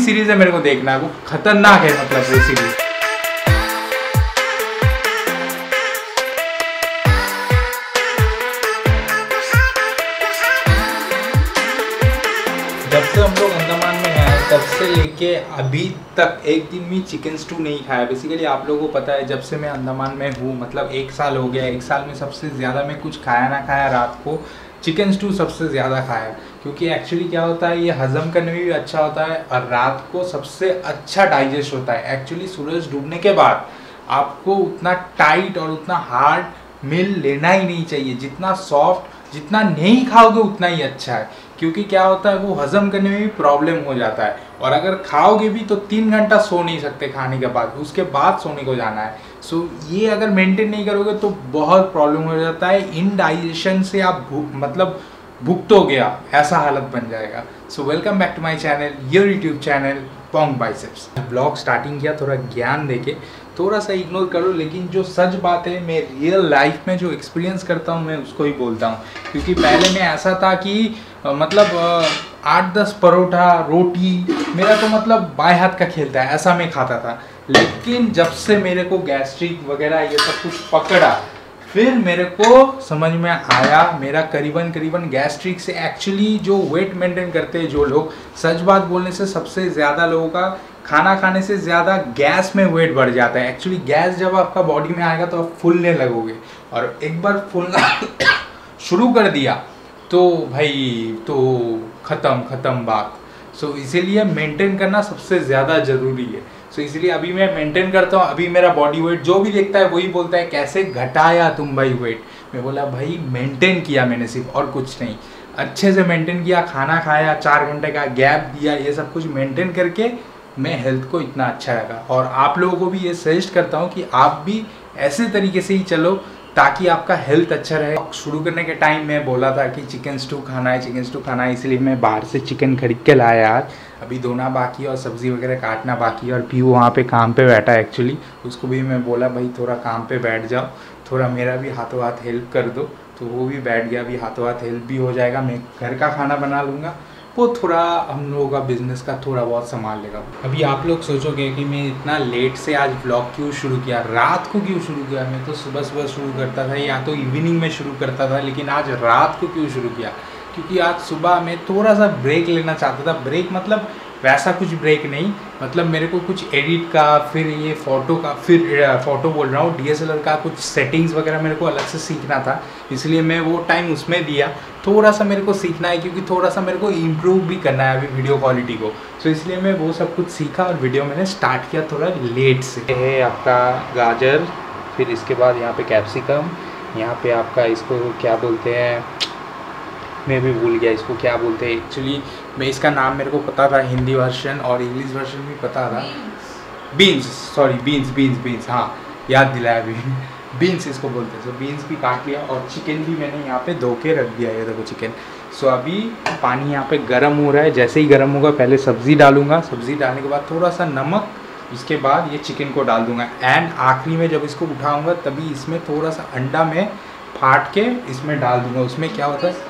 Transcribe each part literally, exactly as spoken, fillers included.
Series है मेरे को देखना है, वो खतरनाक है मतलब वो सीरीज। जब से हम लोग अंडमान में हैं तब से लेके अभी तक एक दिन भी चिकन स्टू नहीं खाया। बेसिकली आप लोगों को पता है जब से मैं अंडमान में हूँ मतलब एक साल हो गया, एक साल में सबसे ज़्यादा मैं कुछ खाया ना खाया, रात को चिकन स्टू सबसे ज़्यादा खाया। क्योंकि एक्चुअली क्या होता है, ये हज़म करने में भी अच्छा होता है और रात को सबसे अच्छा डाइजेस्ट होता है। एक्चुअली सूरज डूबने के बाद आपको उतना टाइट और उतना हार्ड मील लेना ही नहीं चाहिए। जितना सॉफ्ट जितना नहीं खाओगे उतना ही अच्छा है। क्योंकि क्या होता है वो हजम करने में भी प्रॉब्लम हो जाता है, और अगर खाओगे भी तो तीन घंटा सो नहीं सकते खाने के बाद, उसके बाद सोने को जाना है। सो ये अगर मेंटेन नहीं करोगे तो बहुत प्रॉब्लम हो जाता है। इनडाइजेशन से आप मतलब भुगतोगे आप, ऐसा हालत बन जाएगा। So welcome back to my channel, your YouTube channel पोंग बाइसेप्स। ब्लॉग स्टार्टिंग किया थोड़ा ज्ञान देके, थोड़ा सा इग्नोर करो, लेकिन जो सच बात है मैं रियल लाइफ में जो एक्सपीरियंस करता हूँ मैं उसको ही बोलता हूँ। क्योंकि पहले मैं ऐसा था कि मतलब आठ दस परोठा रोटी मेरा तो मतलब बाएं हाथ का खेल था, ऐसा मैं खाता था। लेकिन जब से मेरे को गैस्ट्रिक वगैरह ये सब कुछ पकड़ा, फिर मेरे को समझ में आया मेरा करीबन करीबन गैस्ट्रिक से एक्चुअली जो वेट मेंटेन करते हैं जो लोग, सच बात बोलने से सबसे ज़्यादा लोगों का खाना खाने से ज़्यादा गैस में वेट बढ़ जाता है। एक्चुअली गैस जब आपका बॉडी में आएगा तो आप फूलने लगोगे, और एक बार फूलना शुरू कर दिया तो भाई तो ख़त्म ख़त्म बात। सो so, इसीलिए मेंटेन करना सबसे ज़्यादा ज़रूरी है। सो so, इसलिए अभी मैं मेंटेन करता हूँ। अभी मेरा बॉडी वेट जो भी देखता है वही बोलता है कैसे घटाया तुम भाई वेट। मैं बोला भाई मेंटेन किया मैंने सिर्फ, और कुछ नहीं। अच्छे से मेंटेन किया, खाना खाया, चार घंटे का गैप दिया, ये सब कुछ मेंटेन करके मैं हेल्थ को इतना अच्छा लगा। और आप लोगों को भी ये सजेस्ट करता हूँ कि आप भी ऐसे तरीके से ही चलो ताकि आपका हेल्थ अच्छा रहे। शुरू करने के टाइम मैं बोला था कि चिकन स्टू खाना है, चिकन स्टू खाना है, इसलिए मैं बाहर से चिकन खरीद के लाया आज। अभी धोना बाकी है और सब्ज़ी वगैरह काटना बाकी है। और पीयू वहाँ पे काम पे बैठा है एक्चुअली, उसको भी मैं बोला भाई थोड़ा काम पे बैठ जाओ, थोड़ा मेरा भी हाथों हाथ हेल्प कर दो। तो वो भी बैठ गया, अभी हाथों हाथ हेल्प भी हो जाएगा। मैं घर का खाना बना लूँगा, वो थोड़ा हम लोगों का बिजनेस का थोड़ा बहुत संभाल लेगा। अभी आप लोग सोचोगे कि मैं इतना लेट से आज व्लॉग क्यों शुरू किया, रात को क्यों शुरू किया। मैं तो सुबह सुबह शुरू करता था या तो इवनिंग में शुरू करता था, लेकिन आज रात को क्यों शुरू किया, क्योंकि आज सुबह मैं थोड़ा सा ब्रेक लेना चाहता था। ब्रेक मतलब वैसा कुछ ब्रेक नहीं, मतलब मेरे को कुछ एडिट का, फिर ये फ़ोटो का, फिर फ़ोटो बोल रहा हूँ डी एस एल आर का कुछ सेटिंग्स वगैरह मेरे को अलग से सीखना था। इसलिए मैं वो टाइम उसमें दिया। थोड़ा सा मेरे को सीखना है क्योंकि थोड़ा सा मेरे को इम्प्रूव भी करना है अभी वीडियो क्वालिटी को। सो इसलिए मैं वो सब कुछ सीखा और वीडियो मैंने स्टार्ट किया थोड़ा लेट से। ये है आपका गाजर, फिर इसके बाद यहाँ पे कैप्सिकम, यहाँ पे आपका इसको क्या बोलते हैं, मैं भी भूल गया इसको क्या बोलते हैं एक्चुअली। मैं इसका नाम मेरे को पता था, हिंदी वर्जन और इंग्लिश वर्जन भी पता था। Beans, sorry beans beans beans हाँ याद दिलाया अभी, बीन्स इसको बोलते हैं। सो बीन्स भी काट लिया और चिकन भी मैंने यहाँ पे धो के रख दिया है, देखो चिकन। सो अभी पानी यहाँ पे गर्म हो रहा है, जैसे ही गर्म होगा पहले सब्ज़ी डालूंगा, सब्ज़ी डालने के बाद थोड़ा सा नमक, इसके बाद ये चिकन को डाल दूँगा। एंड आखिरी में जब इसको उठाऊँगा तभी इसमें थोड़ा सा अंडा में फाट के इसमें डाल दूँगा। उसमें क्या होता है,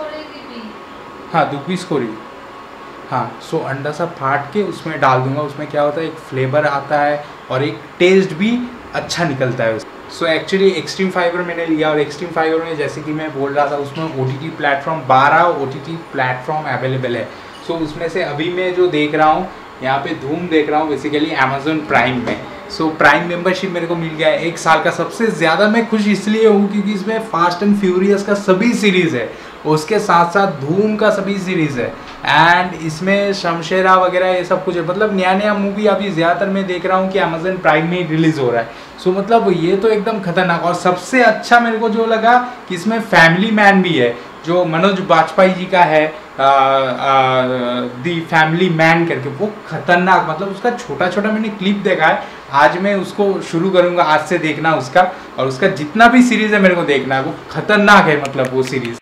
हाँ दो पीस कोरी, हाँ। सो अंडा सा फाट के उसमें डाल दूंगा। उसमें क्या होता है, एक फ्लेवर आता है और एक टेस्ट भी अच्छा निकलता है। सो एक्चुअली एक्सट्रीम फाइबर मैंने लिया, और एक्सट्रीम फाइबर में जैसे कि मैं बोल रहा था उसमें ओ टी टी प्लेटफॉर्म बारह O T T platform available है। सो so, उसमें से अभी मैं जो देख रहा हूँ यहाँ पे धूम देख रहा हूँ बेसिकली अमेजोन प्राइम में। सो so, प्राइम मेंबरशिप मेरे को मिल गया है एक साल का। सबसे ज़्यादा मैं खुश इसलिए हूँ क्योंकि इसमें फास्ट एंड फ्यूरियस का सभी सीरीज़ है, उसके साथ साथ धूम का सभी सीरीज़ है, एंड इसमें शमशेरा वगैरह ये सब कुछ है। मतलब नया नया मूवी अभी ज़्यादातर मैं देख रहा हूँ कि अमेजन प्राइम में रिलीज़ हो रहा है। सो so, मतलब ये तो एकदम खतरनाक। और सबसे अच्छा मेरे को जो लगा कि इसमें फैमिली मैन भी है, जो मनोज बाजपेयी जी का है, दी फैमिली मैन करके, वो खतरनाक। मतलब उसका छोटा छोटा मैंने क्लिप देखा है, आज मैं उसको शुरू करूँगा आज से देखना उसका, और उसका जितना भी सीरीज़ है मेरे को देखना है, वो खतरनाक है मतलब वो सीरीज़।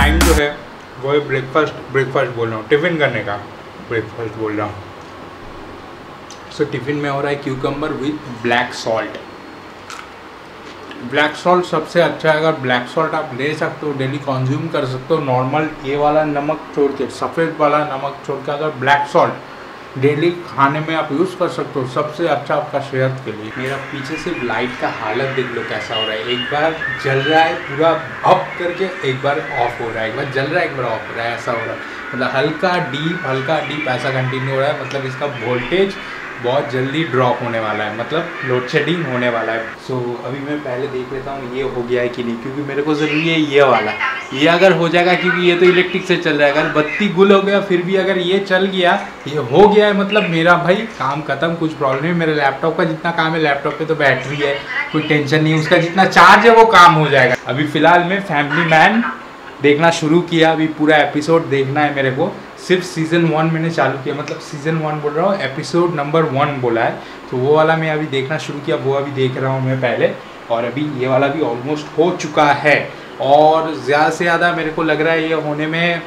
टाइम जो है वो ब्रेकफास्ट ब्रेकफास्ट बोल रहा हूँ, टिफ़िन करने का ब्रेकफास्ट बोल रहा हूँ। सो टिफ़िन में हो रहा है cucumber with black salt. Black salt सबसे अच्छा है, अगर ब्लैक सॉल्ट आप ले सकते हो, डेली कंज्यूम कर सकते हो। नॉर्मल ये वाला नमक छोड़ के, सफ़ेद वाला नमक छोड़ के, अगर ब्लैक सॉल्ट डेली खाने में आप यूज़ कर सकते हो, सबसे अच्छा आपका सेहत के लिए। मेरा पीछे से लाइट का हालत देख लो कैसा हो रहा है, एक बार जल रहा है पूरा अप करके, एक बार ऑफ हो रहा है, एक बार जल रहा है एक बार ऑफ हो रहा है, ऐसा हो रहा है। मतलब हल्का डीप हल्का डीप ऐसा कंटिन्यू हो रहा है। मतलब इसका वोल्टेज बहुत जल्दी ड्रॉप होने वाला है, मतलब लोड शेडिंग होने वाला है। सो so, अभी मैं पहले देख लेता हूँ ये हो गया है कि नहीं, क्योंकि मेरे को ज़रूरी है ये वाला, ये अगर हो जाएगा, क्योंकि ये तो इलेक्ट्रिक से चल रहा है। अगर बत्ती गुल हो गया फिर भी अगर ये चल गया, ये हो गया है, मतलब मेरा भाई काम खत्म, कुछ प्रॉब्लम नहीं। मेरे लैपटॉप का जितना काम है, लैपटॉप पे तो बैटरी है, कोई टेंशन नहीं, उसका जितना चार्ज है वो काम हो जाएगा। अभी फ़िलहाल मैं फैमिली मैन देखना शुरू किया, अभी पूरा एपिसोड देखना है मेरे को। सिर्फ सीज़न वन मैंने चालू किया, मतलब सीज़न वन बोल रहा हूँ, एपिसोड नंबर वन बोला है, तो वो वाला मैं अभी देखना शुरू किया, वो अभी देख रहा हूँ मैं पहले। और अभी ये वाला भी ऑलमोस्ट हो चुका है, और ज़्यादा से ज़्यादा मेरे को लग रहा है ये होने में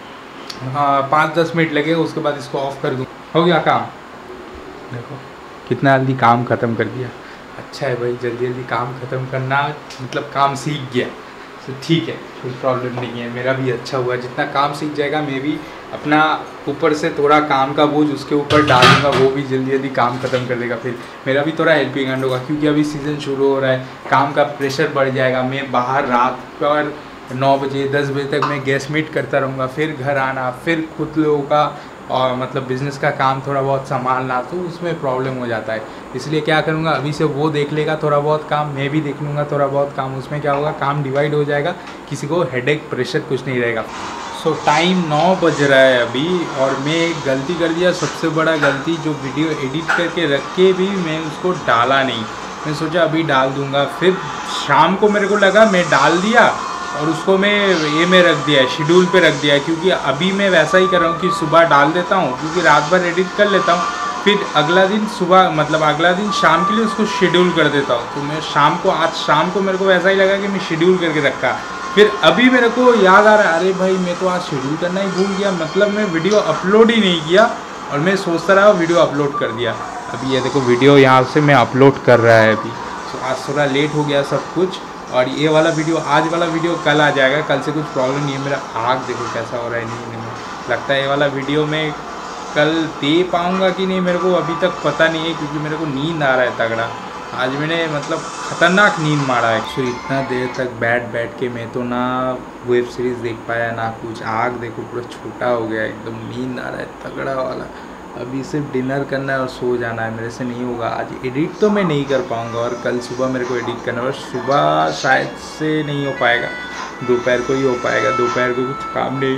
पाँच दस मिनट लगेगा, उसके बाद इसको ऑफ कर दूँ। हो गया काम, देखो कितना जल्दी काम ख़त्म कर दिया। अच्छा है भाई, जल्दी जल्दी काम ख़त्म करना, मतलब काम सीख गया, तो ठीक है, कोई प्रॉब्लम नहीं है। मेरा भी अच्छा हुआ, जितना काम सीख जाएगा मैं भी अपना ऊपर से थोड़ा काम का बोझ उसके ऊपर डालूंगा, वो भी जल्दी जल्दी काम ख़त्म कर देगा, फिर मेरा भी थोड़ा हेल्पिंग हैंड होगा। क्योंकि अभी सीज़न शुरू हो रहा है, काम का प्रेशर बढ़ जाएगा। मैं बाहर रात पर नौ बजे दस बजे तक मैं गैस मीट करता रहूँगा, फिर घर आना, फिर खुद लोगों का और मतलब बिज़नेस का काम थोड़ा बहुत संभालना, तो उसमें प्रॉब्लम हो जाता है। इसलिए क्या करूँगा, अभी से वो देख लेगा थोड़ा बहुत काम, मैं भी देख लूँगा थोड़ा बहुत काम, उसमें क्या होगा, काम डिवाइड हो जाएगा, किसी को हेडेक प्रेशर कुछ नहीं रहेगा। सो टाइम नौ बज रहा है अभी, और मैं एक गलती कर दिया, सबसे बड़ा गलती, जो वीडियो एडिट करके रख के भी मैं उसको डाला नहीं। मैं सोचा अभी डाल दूँगा, फिर शाम को मेरे को लगा मैं डाल दिया, और उसको मैं ये में रख दिया है, शेड्यूल पे रख दिया है। क्योंकि अभी मैं वैसा ही कर रहा हूँ कि सुबह डाल देता हूँ, क्योंकि रात भर एडिट कर लेता हूँ, फिर अगला दिन सुबह, मतलब अगला दिन शाम के लिए उसको शेड्यूल कर देता हूँ। तो मैं शाम को, आज शाम को मेरे को वैसा ही लगा कि मैं शेड्यूल करके रखा, फिर अभी मेरे को याद आ रहा है, अरे भाई मैं तो आज शेड्यूल करना ही भूल गया, मतलब मैं वीडियो अपलोड ही नहीं किया, और मैं सोचता रहा वीडियो अपलोड कर दिया। अभी ये देखो वीडियो यहाँ से मैं अपलोड कर रहा है अभी। तो आज थोड़ा लेट हो गया सब कुछ, और ये वाला वीडियो, आज वाला वीडियो कल आ जाएगा, कल से कुछ प्रॉब्लम नहीं है। मेरा आग देखो कैसा हो रहा है, नहीं नहीं लगता है ये वाला वीडियो मैं कल दे पाऊँगा कि नहीं, मेरे को अभी तक पता नहीं है, क्योंकि मेरे को नींद आ रहा है तगड़ा। आज मैंने मतलब ख़तरनाक नींद मारा है। एक्चुअली इतना देर तक बैठ बैठ के मैं तो ना वेब सीरीज़ देख पाया ना कुछ। आग देखो पूरा छोटा हो गया, एकदम नींद आ रहा है तगड़ा वाला। अभी सिर्फ डिनर करना है और सो जाना है, मेरे से नहीं होगा आज। एडिट तो मैं नहीं कर पाऊँगा, और कल सुबह मेरे को एडिट करना है, और सुबह शायद से नहीं हो पाएगा, दोपहर को ही हो पाएगा। दोपहर को कुछ काम नहीं।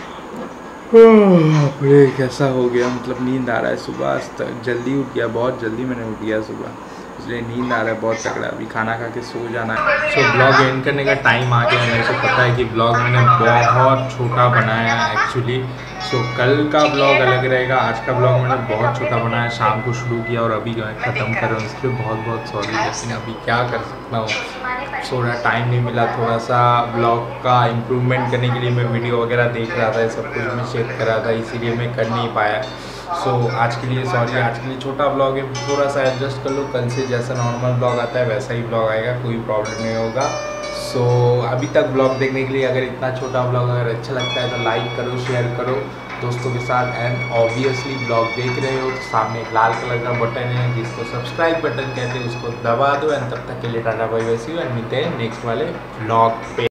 अरे कैसा हो गया, मतलब नींद आ रहा है। सुबह जल्दी उठ गया, बहुत जल्दी मैंने उठ गया सुबह, इसलिए नींद आ रहा है बहुत तगड़ा। अभी खाना खा के सो जाना है। सो so, ब्लॉग एंड करने का टाइम आ गया। मेरे को पता है कि ब्लॉग मैंने बहुत छोटा बनाया है एक्चुअली। सो so, कल का ब्लॉग अलग रहेगा, आज का ब्लॉग मैंने बहुत छोटा बनाया, शाम को शुरू किया और अभी ख़त्म कर रहा हूँ। इसलिए बहुत बहुत सॉरी, लेकिन अभी क्या कर सकता हूँ, थोड़ा टाइम नहीं मिला। थोड़ा सा ब्लॉग का इम्प्रूवमेंट करने के लिए मैं वीडियो वगैरह देख रहा था, सब कुछ मैं चेक कर रहा था, इसीलिए मैं कर नहीं पाया। सो so, आज के लिए सॉरी, आज के लिए छोटा ब्लॉग है, थोड़ा सा एडजस्ट कर लो। कल से जैसा नॉर्मल ब्लॉग आता है वैसा ही ब्लॉग आएगा, कोई प्रॉब्लम नहीं होगा। सो so, अभी तक ब्लॉग देखने के लिए, अगर इतना छोटा ब्लॉग अगर अच्छा लगता है तो लाइक करो, शेयर करो दोस्तों के साथ। एंड ऑब्वियसली ब्लॉग देख रहे हो तो सामने एक लाल कलर का बटन है जिसको सब्सक्राइब बटन कहते हैं, उसको दबा दो। एंड तब तक के लिए टाटा bye bye, see you, and मिलते हैं नेक्स्ट वाले ब्लॉग पे।